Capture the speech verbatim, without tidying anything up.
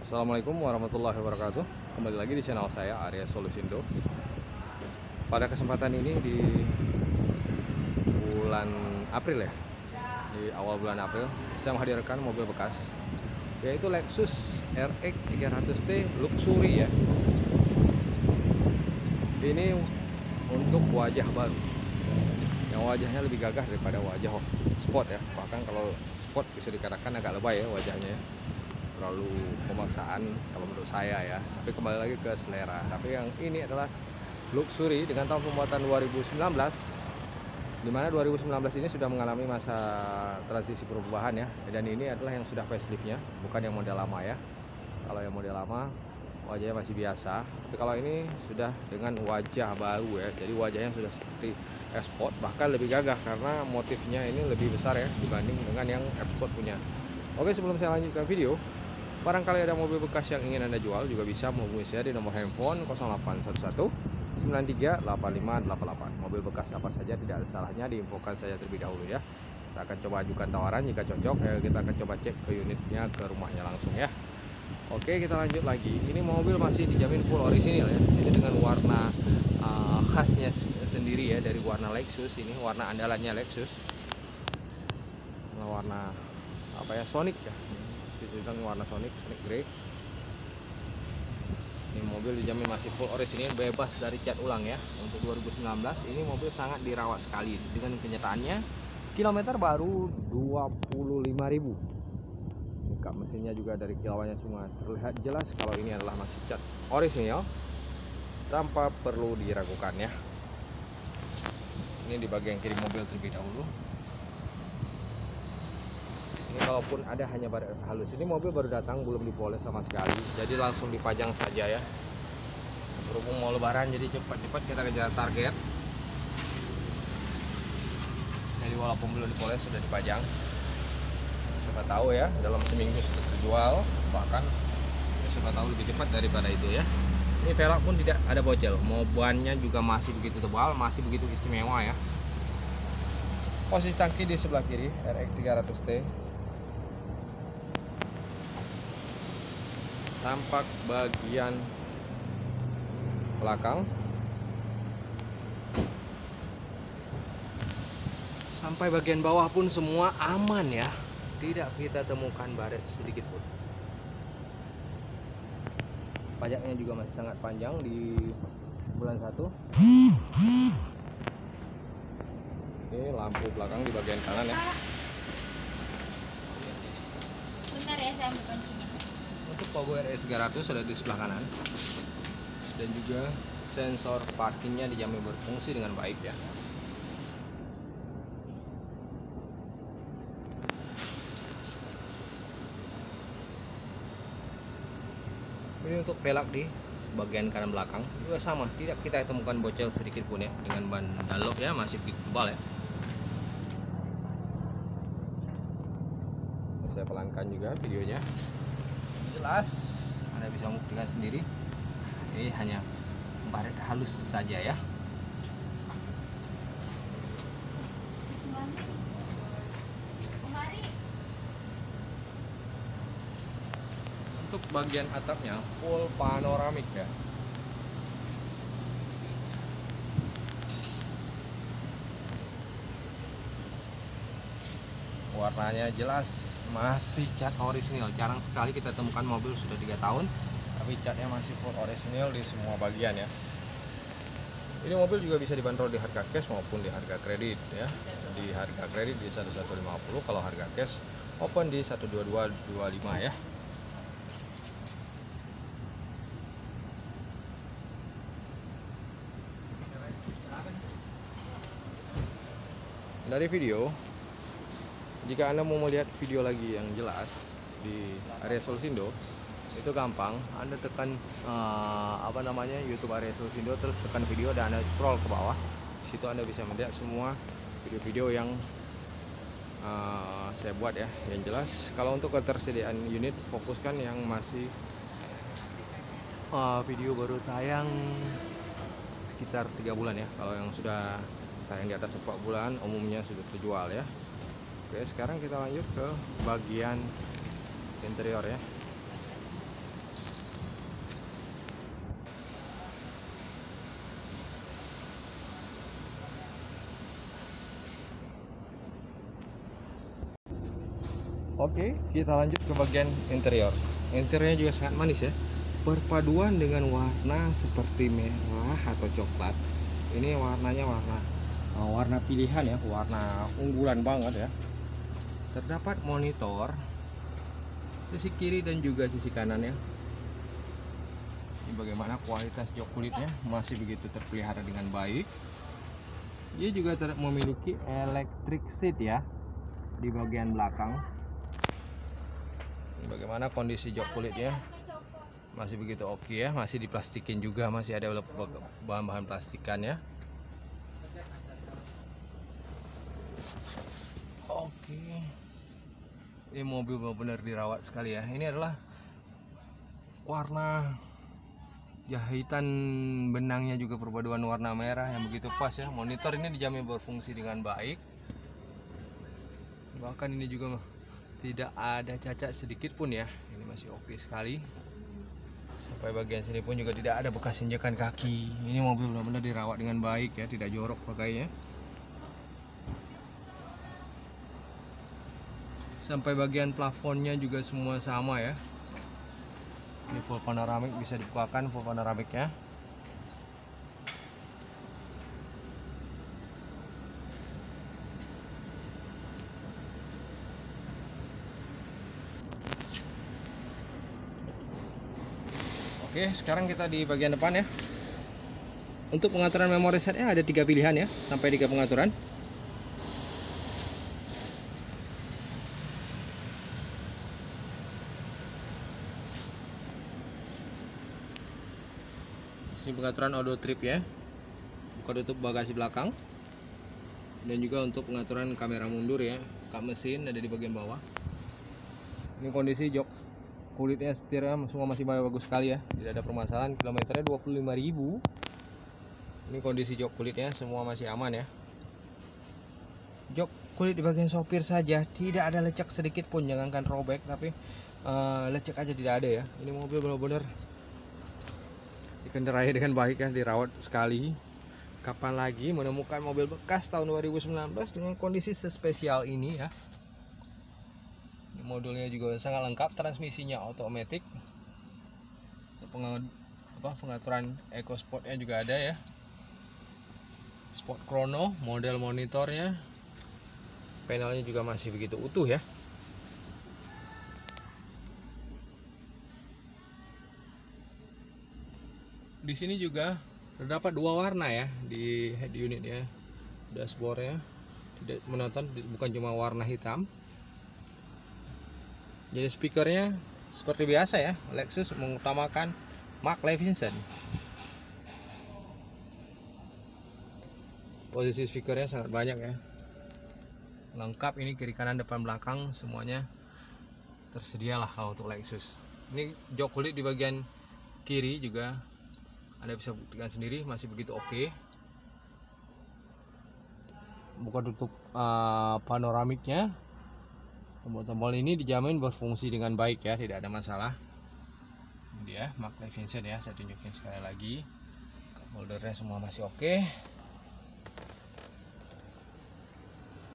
Assalamualaikum warahmatullahi wabarakatuh. Kembali lagi di channel saya, Arya Solusindo. Pada kesempatan ini di bulan April ya, di awal bulan April, saya menghadirkan mobil bekas, yaitu Lexus R X tiga ratus T Luxury ya. Ini untuk wajah baru, yang wajahnya lebih gagah daripada wajah Sport ya. Bahkan kalau Sport bisa dikatakan agak lebay ya wajahnya ya, terlalu pemaksaan kalau menurut saya ya. Tapi kembali lagi ke selera. Tapi yang ini adalah Luxury dengan tahun pembuatan dua ribu sembilan belas, dimana dua ribu sembilan belas ini sudah mengalami masa transisi perubahan ya. Dan ini adalah yang sudah faceliftnya, bukan yang model lama ya. Kalau yang model lama wajahnya masih biasa, tapi kalau ini sudah dengan wajah baru ya. Jadi wajahnya sudah seperti F-Sport, bahkan lebih gagah karena motifnya ini lebih besar ya dibanding dengan yang F-Sport punya. Oke, sebelum saya lanjutkan video, barangkali ada mobil bekas yang ingin Anda jual, juga bisa menghubungi saya di nomor handphone nol delapan satu satu sembilan tiga delapan lima delapan delapan. Mobil bekas apa saja tidak ada salahnya diinfokan saja terlebih dahulu ya. Kita akan coba ajukan tawaran, jika cocok ya kita akan coba cek ke unitnya, ke rumahnya langsung ya. Oke, kita lanjut lagi. Ini mobil masih dijamin full orisinil ya. Ini dengan warna uh, khasnya sendiri ya, dari warna Lexus. Ini warna andalannya Lexus, warna apa ya, Sonic ya, disebutkan warna Sonic, Sonic Grey. Ini mobil dijamin masih full orisinil, bebas dari cat ulang ya. Untuk dua ribu sembilan belas ini mobil sangat dirawat sekali. Dengan kenyataannya kilometer baru dua puluh lima ribu. Kap mesinnya juga dari kilauannya semua terlihat jelas kalau ini adalah masih cat orisinil tanpa perlu diragukan ya. Ini di bagian kiri mobil terlebih dahulu. Ini kalaupun ada hanya baret halus. Ini mobil baru datang, belum dipoles sama sekali, jadi langsung dipajang saja ya. Berhubung mau lebaran, jadi cepat-cepat kita kejar target. Jadi walaupun belum dipoles sudah dipajang. Siapa tahu ya dalam seminggu sudah terjual, bahkan ya siapa tahu lebih cepat daripada itu ya. Ini velg pun tidak ada bocel, mau bannya juga masih begitu tebal, masih begitu istimewa ya. Posisi tangki di sebelah kiri R X tiga ratus T. Tampak bagian belakang sampai bagian bawah pun semua aman ya. Tidak kita temukan baret sedikit pun. Pajaknya juga masih sangat panjang di bulan satu. Ini lampu belakang di bagian kanan ya. Bentar ya, saya ambil kuncinya. Untuk Pogo R S tiga ratus ada di sebelah kanan. Dan juga sensor parkingnya dijamin berfungsi dengan baik ya. Ini untuk velg di bagian kanan belakang juga sama, tidak kita temukan bocel sedikit pun ya, dengan ban Dunlop ya masih begitu tebal ya. Saya pelankan juga videonya, jelas Anda bisa membuktikan sendiri. Ini hanya baret halus saja ya. Untuk bagian atapnya full panoramik ya. Warnanya jelas masih cat orisinil. Jarang sekali kita temukan mobil sudah tiga tahun tapi catnya masih full orisinil di semua bagian ya. Ini mobil juga bisa dibanderol di harga cash maupun di harga kredit ya. Di harga kredit di satu satu lima nol, kalau harga cash open di satu dua dua dua lima ya. Dari video, jika Anda mau melihat video lagi yang jelas di Arya Solusindo, itu gampang. Anda tekan uh, apa namanya YouTube Arya Solusindo, terus tekan video dan Anda scroll ke bawah. Di situ Anda bisa melihat semua video-video yang uh, saya buat ya, yang jelas. Kalau untuk ketersediaan unit, fokuskan yang masih uh, video baru tayang sekitar tiga bulan ya. Kalau yang sudah tayang di atas empat bulan umumnya sudah terjual ya. Oke, sekarang kita lanjut ke bagian interior ya. Oke, kita lanjut ke bagian interior. Interiornya juga sangat manis ya. Perpaduan dengan warna seperti merah atau coklat. Ini warnanya warna uh, warna pilihan ya, warna unggulan banget ya. Terdapat monitor sisi kiri dan juga sisi kanan ya. Ini bagaimana kualitas jok kulitnya, masih begitu terpelihara dengan baik. Dia juga ter memiliki electric seat ya di bagian belakang. Ini bagaimana kondisi jok kulitnya, masih begitu oke ya, masih diplastikin juga, masih ada bahan-bahan plastikan ya. Oke, ini mobil benar-benar dirawat sekali ya. Ini adalah warna jahitan benangnya juga perpaduan warna merah yang begitu pas ya. Monitor ini dijamin berfungsi dengan baik, bahkan ini juga tidak ada cacat sedikit pun ya. Ini masih oke sekali. Sampai bagian sini pun juga tidak ada bekas injakan kaki. Ini mobil benar-benar dirawat dengan baik ya, tidak jorok pakainya. Sampai bagian plafonnya juga semua sama ya. Ini full panoramik, bisa dibukakan full panoramik ya. Oke, sekarang kita di bagian depan ya. Untuk pengaturan memori setnya ada tiga pilihan ya, sampai tiga pengaturan. Ini pengaturan auto trip ya, buka tutup bagasi belakang, dan juga untuk pengaturan kamera mundur ya. Kap mesin ada di bagian bawah. Ini kondisi jok kulitnya, setirnya semua masih bagus sekali ya, tidak ada permasalahan. Kilometernya dua puluh lima ribu. Ini kondisi jok kulitnya semua masih aman ya. Jok kulit di bagian sopir saja tidak ada lecek sedikit pun, jangankan robek, tapi uh, lecek aja tidak ada ya. Ini mobil benar-benar dikendarai dengan baik ya, dirawat sekali. Kapan lagi menemukan mobil bekas tahun dua ribu sembilan belas dengan kondisi sespesial ini ya. Modulnya juga sangat lengkap, transmisinya otomatis, pengaturan eco sportnya juga ada ya, sport chrono, model monitornya, panelnya juga masih begitu utuh ya. Di sini juga terdapat dua warna ya di head unit ya, dashboardnya tidak menonton, bukan cuma warna hitam. Jadi speakernya seperti biasa ya, Lexus mengutamakan Mark Levinson. Posisi speakernya sangat banyak ya, lengkap. Ini kiri kanan depan belakang semuanya tersedia lah kalau untuk Lexus. Ini jok kulit di bagian kiri juga Anda bisa buktikan sendiri, masih begitu oke. Buka tutup uh, panoramiknya. Tombol-tombol ini dijamin berfungsi dengan baik ya, tidak ada masalah. Ini dia Mark Levinson ya, saya tunjukin sekali lagi. Cup holdernya semua masih oke.